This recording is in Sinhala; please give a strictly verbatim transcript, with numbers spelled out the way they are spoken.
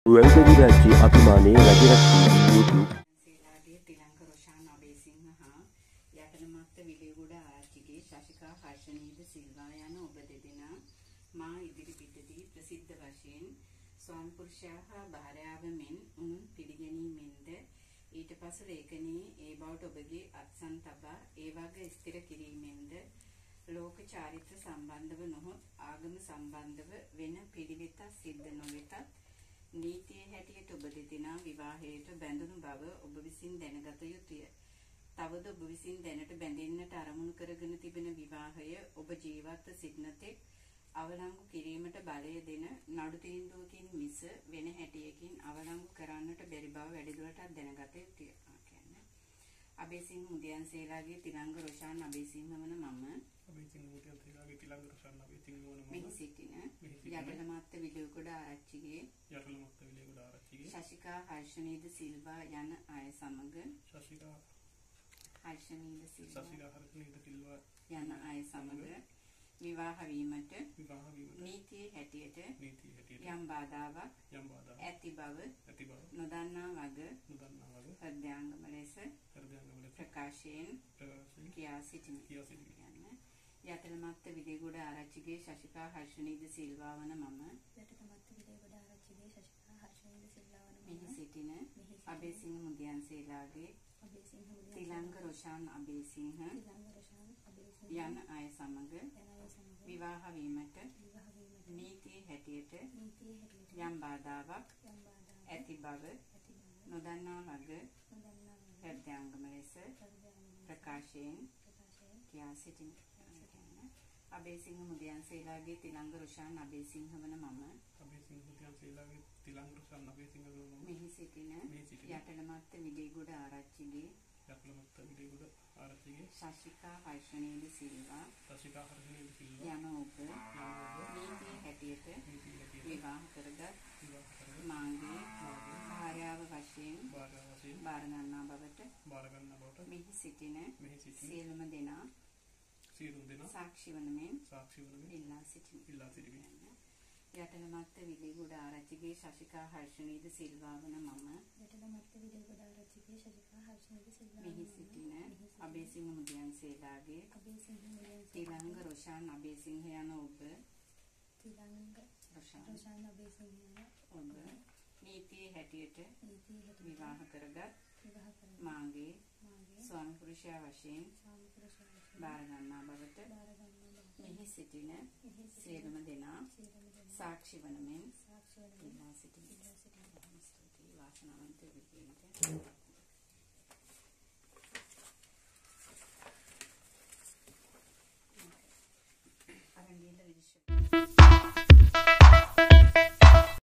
වැල්ගඟි රාජ්‍ය අභිමානයේ රජරක්ෂී YouTube සේලාගේ තිලංක රොෂාන් අබේසිංහ හා යටනමත්ත විලියගොඩ ආරච්චිගේ ශශිකා හර්ෂණීද සිල්වා යන ඔබ දෙදෙනා මා ඉදිරි පිටදී ප්‍රසිද්ධ වශයෙන් ස්වාමි පුරුෂයා හා භාර්යාව මෙන් උන් පිළිගැනීමෙන්ද ඊට පසු ලේඛනයේ ඒ බවට ඔබගේ අත්සන් තබා ඒ වග ස්ථිර කිරීමෙන්ද ලෝක චාරිත්‍ර සම්බන්ධව නොහොත් ආගම සම්බන්ධව වෙන පිළිවෙතක් සිද්ධ නොවෙතත් නීතියේ හැටියට ඔබ දෙදෙනා විවාහයට බැඳුණු බව ඔබ විසින් දැනගත යුතුය. තවද ඔබ විසින් දැනට බැඳෙන්නට අරමුණු කරගෙන තිබෙන විවාහය ඔබ ජීවත්ව සිටින තෙක් අවලංගු කිරීමට බලය දෙන නඩු තීන්දුවකින් මිස වෙන හැටියකින් අවලංගු කරන්නට බැරි බව වැඩිදුරටත් දැනගත යුතුය. අබේසිංහ මුදියන්සේලාගේ තිලංග රොෂාන් අබේසිංහ වන මම අබේසිංහ මුදියන්සේලාගේ තිලංග රොෂාන් අබේසිංහ වන මම මෙහි සිටින යටලමත්ත විලියගොඩ ආරච්චිගේ යටලමත්ත විලියගොඩ ආරච්චිගේ ශශිකා හර්ෂණීද සිල්වා යන අය සමග ශශිකා හර්ෂණීද සිල්වා ශශිකා හර්ෂණීද සිල්වා යන අය සමග විවාහ වීමට විවාහ වීමට නීතියේ හැටියට නීතියේ හැටියට යම් බාධාවක් යම් බාධාවක් ඇති බව ඇති බව නොදන්නා වග නොදන්නා වග හෘදයාංගම ලෙස හෘදයාංගම ලෙස ප්‍රකාශයෙන් ප්‍රකාශයෙන් කියා සිටිමි. කියා සිටිමි. යටලමත්ත විලියගොඩ ආරච්චිගේ ශශිකා හර්ෂණීද සිල්වා වන මම යටලමත්ත විලියගොඩ ආරච්චිගේ ශශිකා හර්ෂණීද සිල්වා වන මම මෙහි සිටින අබේසිංහ මුදියන්සේලාගේ අබේසිංහ මුදියන්සේලාගේ තිලංග රොෂාන් අබේසිංහ තිලංග රොෂාන් අබේසිංහ යන අය සමග යන අය සමග විවාහ වීමට විවාහ වීමට නීතියේ හැටියට නීතියේ හැටියට යම් බාධාවක් යම් බාධාවක් ඇති බව ඇති බව නොදන්නා වග නොදන්නා වග හෘදයාංගම ලෙස හෘදයාංගම ප්‍රකාශයෙන් ප්‍රකාශයෙන් කියා සිටිමි. අබේසිංහ මුදියන්සේලාගේ තිලංග රොෂාන් අබේසිංහ වන මම අබේසිංහ මුදියන්සේලාගේ තිලංග රොෂාන් අබේසිංහ වන මම මෙහි සිටින මෙහි සිටින යටලමත්ත විලියගොඩ ආරච්චිගේ යටලමත්ත විලියගොඩ ආරච්චිගේ ශශිකා හර්ෂණීද සිල්වා ශශිකා හර්ෂණීද සිල්වා යන ඔබ නීතියේ හැටියට නීතියේ හැටියට විවාහ කරගත් විවාහ කරගත් මාගේ භාර්යාව වශයෙන් භාර්යාව වශයෙන් බාර ගන්නා බවට බාර ගන්නා බවට මෙහි සිටින මෙහි සිටින සියලුම දෙනා සියලුම දෙනා සාක්ෂි වන මෙන් සාක්ෂි වන මෙන් ඉල්ලා සිටිමි. ඉල්ලා සිටිමි. යටලමත්ත විලියගොඩ ආරච්චිගේ ශශිකා හර්ෂණීද සිල්වා වන මම යටලමත්ත විලියගොඩ ආරච්චිගේ ශශිකා හර්ෂණීද සිල්වා මෙහි සිටින අබේසිංහ මුදියන්සේලාගේ අබේසිංහ මුදියන්සේලාගේ තිලංග රොෂාන් අබේසිංහ යන ඔබ තිලංග රොෂාන් රොෂාන් අබේසිංහ යන ඔබ නීතියේ හැටියට නීතියේ හැටියට විවාහ කරගත් විවාහ කරන මාගේ මාගේ ස්වාමි පුරුෂයා වශයෙන් ස්වාමි පුරුෂයා වශයෙන් බාර ගන්නා බවට බාර ගන්නා බවට මෙහි සිටින මෙහි සිටින සියලුම දෙනා සියලුම දෙනා සාක්ෂි වන මෙන් සාක්ෂි වන මෙන් ඉල්ලා සිටිමි. ඉල්ලා සිටිමි.